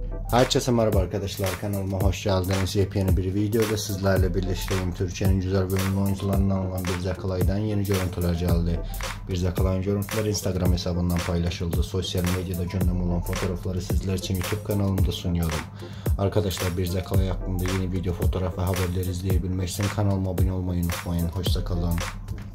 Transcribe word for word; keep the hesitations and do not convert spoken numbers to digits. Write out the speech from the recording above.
Herkese merhaba arkadaşlar, kanalıma hoş geldiniz. Yepyeni bir videoda sizlerle birleştireyim. Türkiye'nin güzel bölümlü oyuncularından olan Birce Akalay'dan yeni görüntüler geldi. Birce Akalay'ın görüntüleri Instagram hesabından paylaşıldı. Sosyal medyada gündem olan fotoğrafları sizler için YouTube kanalımda sunuyorum. Arkadaşlar, Birce Akalay hakkında yeni video, fotoğraf ve haberleri izleyebilmek için kanalıma abone olmayı unutmayın. Hoşça kalın.